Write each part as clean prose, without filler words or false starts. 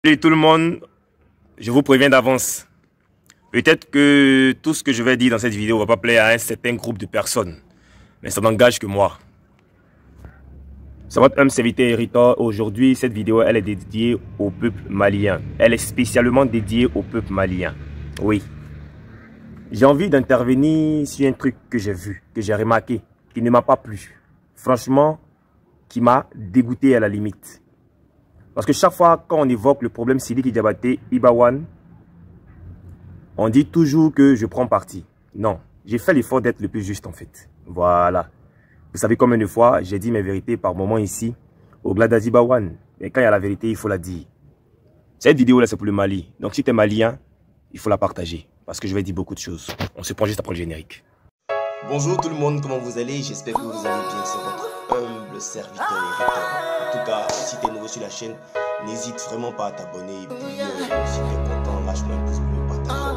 Salut tout le monde, je vous préviens d'avance. Peut-être que tout ce que je vais dire dans cette vidéo va pas plaire à un certain groupe de personnes. Mais ça n'engage que moi. C'est votre humble serviteur Héritor. Aujourd'hui, cette vidéo, elle est dédiée au peuple malien. Elle est spécialement dédiée au peuple malien. Oui. J'ai envie d'intervenir sur un truc que j'ai vu, que j'ai remarqué, qui ne m'a pas plu. Franchement, qui m'a dégoûté à la limite. Parce que chaque fois quand on évoque le problème Sidiki Diabaté, Iba One, on dit toujours que je prends parti. Non, j'ai fait l'effort d'être le plus juste en fait. Voilà. Vous savez combien de fois j'ai dit mes vérités par moment ici, au Gladazi Iba One. Mais quand il y a la vérité, il faut la dire. Cette vidéo là, c'est pour le Mali. Donc si tu es malien, il faut la partager. Parce que je vais dire beaucoup de choses. On se prend juste après le générique. Bonjour tout le monde, comment vous allez? J'espère que vous allez bien, c'est votre humble serviteur Héritor. En tout cas, si tu es nouveau sur la chaîne, n'hésite vraiment pas à t'abonner. Et puis, si tu es content, lâche-moi un pouce bleu, partage.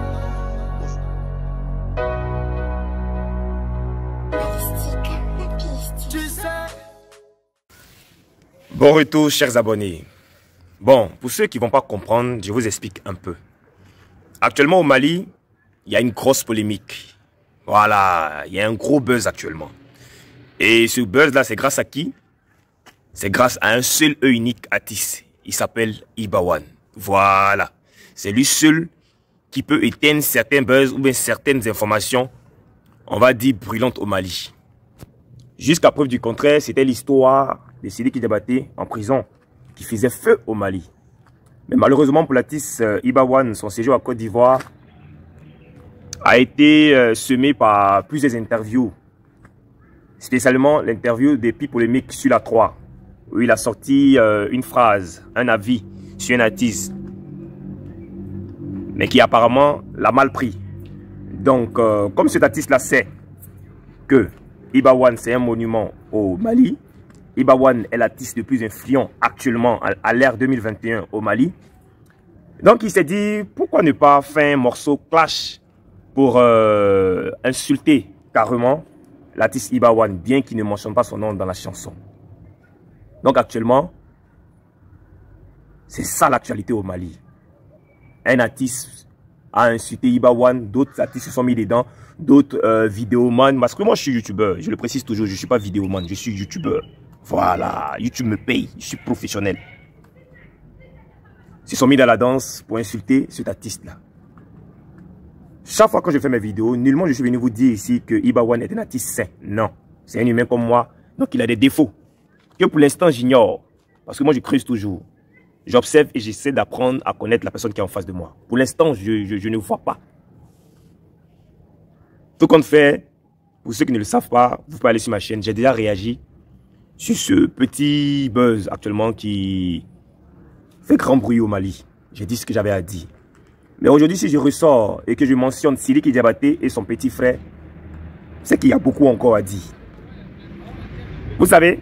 Bon retour, chers abonnés. Bon, pour ceux qui ne vont pas comprendre, je vous explique un peu. Actuellement au Mali, il y a une grosse polémique. Voilà, il y a un gros buzz actuellement. Et ce buzz-là, c'est grâce à qui? C'est grâce à un seul et unique artiste. Il s'appelle Iba One. Voilà. C'est lui seul qui peut éteindre certains buzz ou bien certaines informations, on va dire, brûlantes au Mali. Jusqu'à preuve du contraire, c'était l'histoire de Sidiki Diabaté en prison qui faisait feu au Mali. Mais malheureusement pour l'artiste Iba One, son séjour à Côte d'Ivoire a été semé par plusieurs interviews. Spécialement l'interview des Pi polémiques sur la 3, où il a sorti une phrase, un avis sur un artiste, mais qui apparemment l'a mal pris. Donc, comme cet artiste-là sait que Iba One c'est un monument au Mali, Iba One est l'artiste le plus influent actuellement à l'ère 2021 au Mali, donc il s'est dit, pourquoi ne pas faire un morceau clash pour insulter carrément l'artiste Iba One, bien qu'il ne mentionne pas son nom dans la chanson. Donc actuellement, c'est ça l'actualité au Mali. Un artiste a insulté Iba One, d'autres artistes se sont mis dedans, d'autres vidéomans. Parce que moi je suis youtubeur, je le précise toujours, je ne suis pas vidéoman, je suis youtubeur. Voilà, YouTube me paye, je suis professionnel. Ils se sont mis dans la danse pour insulter cet artiste-là. Chaque fois que je fais mes vidéos, nullement je suis venu vous dire ici que Iba One est un artiste sain. Non, c'est un humain comme moi, donc il a des défauts que pour l'instant j'ignore. Parce que moi je creuse toujours. J'observe et j'essaie d'apprendre à connaître la personne qui est en face de moi. Pour l'instant, je ne vois pas. Tout compte fait, pour ceux qui ne le savent pas, vous pouvez aller sur ma chaîne. J'ai déjà réagi sur ce petit buzz actuellement qui fait grand bruit au Mali. J'ai dit ce que j'avais à dire. Mais aujourd'hui, si je ressors et que je mentionne Sidiki Diabaté et son petit frère, c'est qu'il y a beaucoup encore à dire. Vous savez,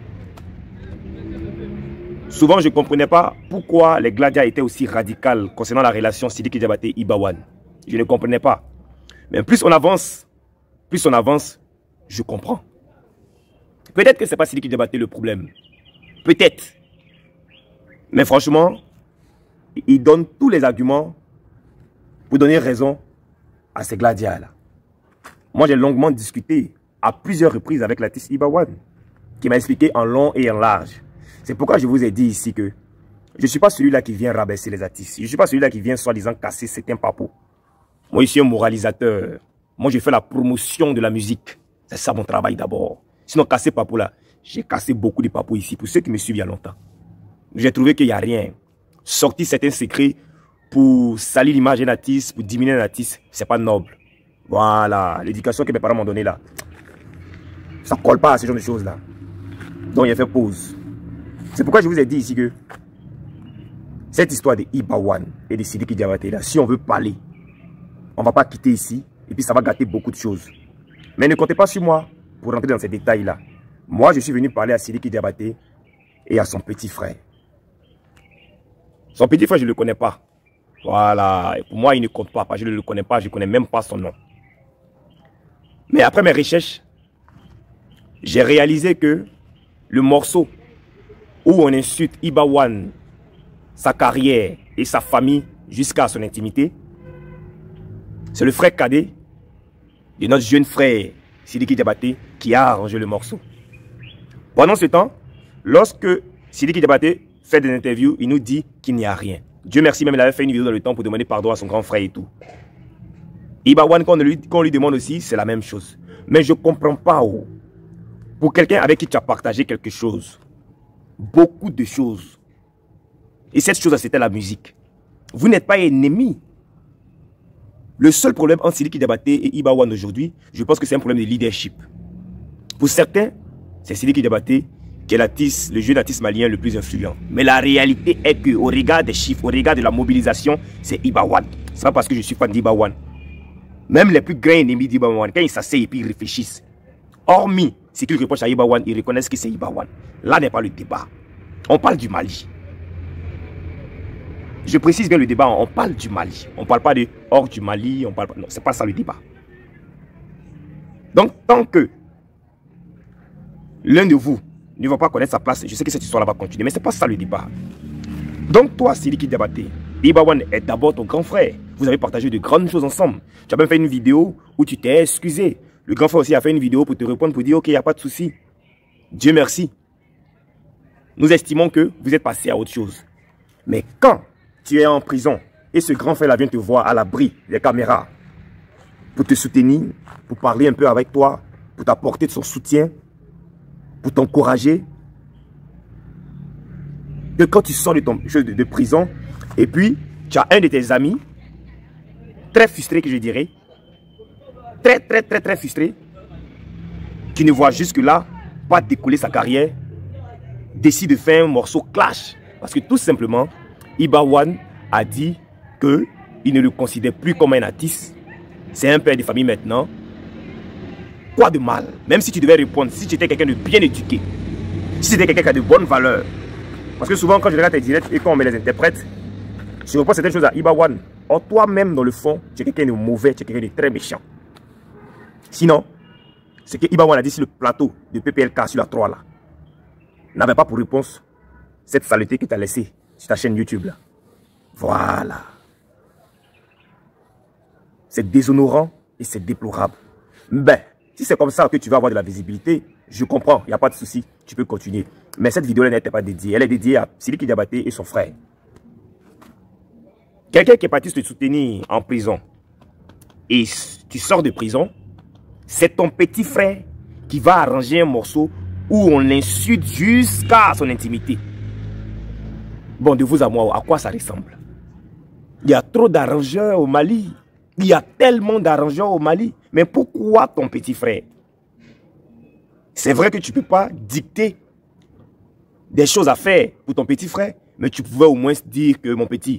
souvent je ne comprenais pas pourquoi les Gladias étaient aussi radicales concernant la relation Sidiki Diabaté et Iba One. Je ne comprenais pas. Mais plus on avance, je comprends. Peut-être que ce n'est pas Sidiki Diabaté le problème. Peut-être. Mais franchement, il donne tous les arguments pour donner raison à ces gladias-là. Moi, j'ai longuement discuté à plusieurs reprises avec l'artiste Iba One, qui m'a expliqué en long et en large. C'est pourquoi je vous ai dit ici que je ne suis pas celui-là qui vient rabaisser les artistes. Je ne suis pas celui-là qui vient soi-disant casser certains papos. Moi, je suis un moralisateur. Moi, je fais la promotion de la musique. C'est ça mon travail d'abord. Sinon, casser papos là, j'ai cassé beaucoup de papos ici, pour ceux qui me suivent il y a longtemps. J'ai trouvé qu'il n'y a rien. Sortir certains secrets pour salir l'image d'un artiste, pour diminuer un artiste, c'est pas noble. Voilà, l'éducation que mes parents m'ont donnée là, ça ne colle pas à ce genre de choses là. Donc il a fait pause. C'est pourquoi je vous ai dit ici que cette histoire de Iba One et de Sidiki Diabaté là, si on veut parler, on ne va pas quitter ici et puis ça va gâter beaucoup de choses. Mais ne comptez pas sur moi pour rentrer dans ces détails là. Moi je suis venu parler à Sidiki Diabaté et à son petit frère. Son petit frère je ne le connais pas. Voilà, et pour moi il ne compte pas, je ne le connais pas, je ne connais même pas son nom. Mais après mes recherches, j'ai réalisé que le morceau où on insulte Iba One sa carrière et sa famille jusqu'à son intimité, c'est le frère cadet de notre jeune frère Sidiki Diabaté qui a arrangé le morceau. Pendant ce temps, lorsque Sidiki Diabaté fait des interviews, il nous dit qu'il n'y a rien. Dieu merci, même il avait fait une vidéo dans le temps pour demander pardon à son grand frère et tout. Ibawan, quand on lui demande aussi, c'est la même chose. Mais je ne comprends pas. Oh. Pour quelqu'un avec qui tu as partagé quelque chose, beaucoup de choses, et cette chose, c'était la musique. Vous n'êtes pas ennemis. Le seul problème entre Sidiki Diabaté et Ibawan aujourd'hui, je pense que c'est un problème de leadership. Pour certains, c'est Sidiki Diabaté qui est le jeune artiste malien le plus influent. Mais la réalité est qu'au regard des chiffres, au regard de la mobilisation, c'est Ibawan. Ce n'est pas parce que je suis fan d'Ibawan. Même les plus grands ennemis d'Ibawan, quand ils s'asseyent et puis ils réfléchissent, hormis ce qu'ils reprochent à Ibawan, ils reconnaissent que c'est Ibawan. Là n'est pas le débat. On parle du Mali. Je précise bien le débat, on parle du Mali. On ne parle pas de hors du Mali, on parle pas. Non, ce n'est pas ça le débat. Donc, tant que l'un de vous ne va pas connaître sa place, je sais que cette histoire-là va continuer, mais ce n'est pas ça le débat. Donc, toi, Sidiki Diabaté, Ibawan est d'abord ton grand frère. Vous avez partagé de grandes choses ensemble. Tu as même fait une vidéo où tu t'es excusé. Le grand frère aussi a fait une vidéo pour te répondre, pour dire, ok, il n'y a pas de souci. Dieu merci. Nous estimons que vous êtes passé à autre chose. Mais quand tu es en prison et ce grand frère là vient te voir à l'abri des caméras pour te soutenir, pour parler un peu avec toi, pour t'apporter de son soutien, pour t'encourager, que quand tu sors de prison et puis tu as un de tes amis très frustré, que je dirais, très frustré, qui ne voit jusque-là pas décoller sa carrière, décide de faire un morceau clash. Parce que tout simplement, Ibawan a dit qu'il ne le considère plus comme un artiste. C'est un père de famille maintenant. Quoi de mal? Même si tu devais répondre, si tu étais quelqu'un de bien éduqué, si c'était quelqu'un qui a de bonnes valeurs. Parce que souvent, quand je regarde tes directs et quand on met les interprètes, je reprends certaines choses à Ibawan. Or, toi-même, dans le fond, tu es quelqu'un de mauvais, tu es quelqu'un de très méchant. Sinon, ce que Ibawan a dit sur le plateau de PPLK sur la 3 là, n'avait pas pour réponse cette saleté que tu as laissée sur ta chaîne YouTube là. Voilà. C'est déshonorant et c'est déplorable. Ben, si c'est comme ça que tu vas avoir de la visibilité, je comprends, il n'y a pas de souci, tu peux continuer. Mais cette vidéo-là n'était pas dédiée. Elle est dédiée à Sidiki Diabaté et son frère. Quelqu'un qui est parti te soutenir en prison et tu sors de prison, c'est ton petit frère qui va arranger un morceau où on l'insulte jusqu'à son intimité. Bon, de vous à moi, à quoi ça ressemble? Il y a trop d'arrangeurs au Mali. Il y a tellement d'arrangeurs au Mali. Mais pourquoi ton petit frère? C'est vrai que tu ne peux pas dicter des choses à faire pour ton petit frère, mais tu pouvais au moins dire que mon petit,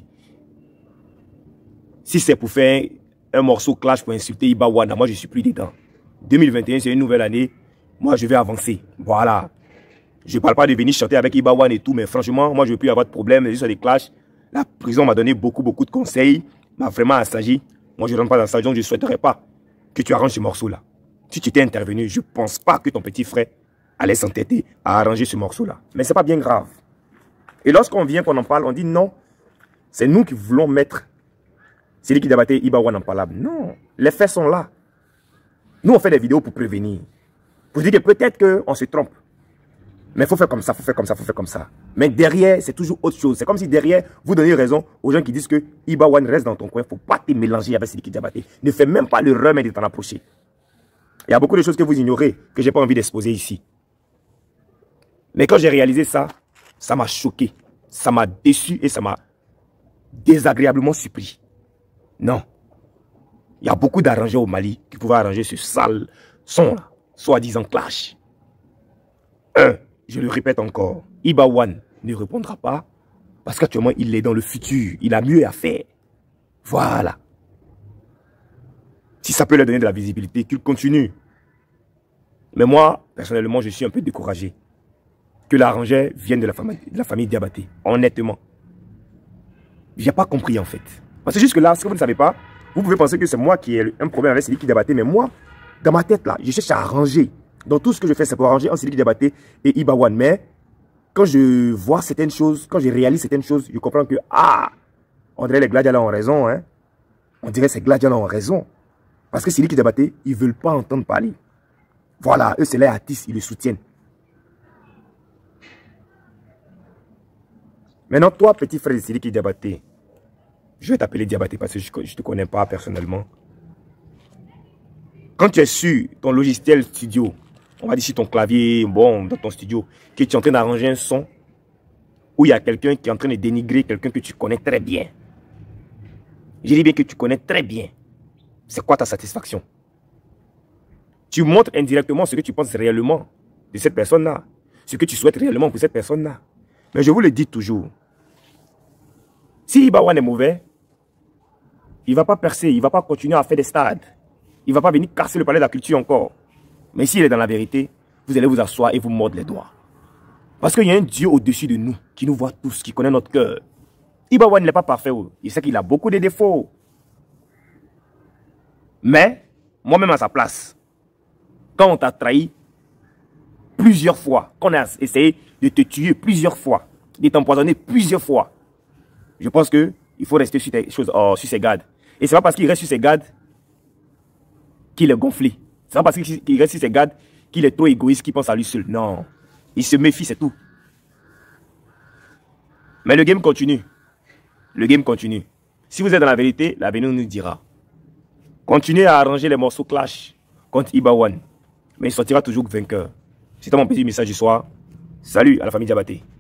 si c'est pour faire un morceau clash pour insulter Ibawan, moi je ne suis plus dedans. 2021, c'est une nouvelle année. Moi, je vais avancer. Voilà. Je ne parle pas de venir chanter avec Ibawan et tout, mais franchement, moi, je ne veux plus avoir de problème. Juste des clashs. La prison m'a donné beaucoup de conseils. M'a vraiment assagi. Moi, je ne rentre pas dans ça, donc je ne souhaiterais pas que tu arranges ce morceau-là. Si tu étais intervenu, je ne pense pas que ton petit frère allait s'entêter à arranger ce morceau-là. Mais ce n'est pas bien grave. Et lorsqu'on vient, qu'on en parle, on dit non. C'est nous qui voulons mettre Sidiki Diabaté et Ibawan en parlable. Non. Les faits sont là. Nous, on fait des vidéos pour prévenir. Pour dire que peut-être qu'on se trompe. Mais il faut faire comme ça, il faut faire comme ça, il faut faire comme ça. Mais derrière, c'est toujours autre chose. C'est comme si derrière, vous donnez raison aux gens qui disent que Ibawan reste dans ton coin. Il ne faut pas te mélanger avec Sidiki Diabaté. Ne fais même pas le remède de t'en approcher. Il y a beaucoup de choses que vous ignorez, que je n'ai pas envie d'exposer ici. Mais quand j'ai réalisé ça, ça m'a choqué. Ça m'a déçu et ça m'a désagréablement surpris. Non. Il y a beaucoup d'arrangeurs au Mali qui pouvaient arranger ce sale son-là, soi-disant clash. Je le répète encore, Ibawan ne répondra pas parce qu'actuellement, il est dans le futur. Il a mieux à faire. Voilà. Si ça peut leur donner de la visibilité, qu'il continue. Mais moi, personnellement, je suis un peu découragé que l'arrangeur vienne de la famille Diabaté. Honnêtement. Je n'ai pas compris en fait. Parce que jusque là, ce que vous ne savez pas, vous pouvez penser que c'est moi qui ai un problème avec Sidiki Diabaté. Mais moi, dans ma tête là, je cherche à arranger. Donc tout ce que je fais, c'est pour arranger entre Sidiki Diabaté et Ibawan. Mais quand je vois certaines choses, quand je réalise certaines choses, je comprends que, ah, on dirait les gladiateurs ont raison, hein. On dirait que ces gladiateurs ont raison. Parce que Sidiki Diabaté, ils ne veulent pas entendre parler. Voilà, eux, c'est les artistes, ils le soutiennent. Maintenant, toi, petit frère de Sidiki Diabaté, je vais t'appeler Diabaté parce que je ne te connais pas personnellement. Quand tu es sur ton logiciel studio, on va dire sur ton clavier, bon, dans ton studio, que tu es en train d'arranger un son, où il y a quelqu'un qui est en train de dénigrer quelqu'un que tu connais très bien. Je dis bien que tu connais très bien. C'est quoi ta satisfaction? Tu montres indirectement ce que tu penses réellement de cette personne-là. Ce que tu souhaites réellement pour cette personne-là. Mais je vous le dis toujours. Si Ibawan est mauvais, il ne va pas percer, il ne va pas continuer à faire des stades. Il ne va pas venir casser le palais de la culture encore. Mais s'il est dans la vérité, vous allez vous asseoir et vous mordre les doigts. Parce qu'il y a un Dieu au-dessus de nous, qui nous voit tous, qui connaît notre cœur. Ibawan n'est pas parfait. Il sait qu'il a beaucoup de défauts. Mais, moi-même à sa place, quand on t'a trahi plusieurs fois, qu'on a essayé de te tuer plusieurs fois, de t'empoisonner plusieurs fois, je pense qu'il faut rester sur ses gardes. Et ce n'est pas parce qu'il reste sur ses gardes qu'il est gonflé. Ce n'est pas parce qu'il reste sur ses gardes qu'il est trop égoïste, qu'il pense à lui seul. Non. Il se méfie, c'est tout. Mais le game continue. Le game continue. Si vous êtes dans la vérité, l'avenir nous dira. Continuez à arranger les morceaux clash contre Ibawan. Mais il sortira toujours vainqueur. C'était mon petit message du soir. Salut à la famille Diabaté.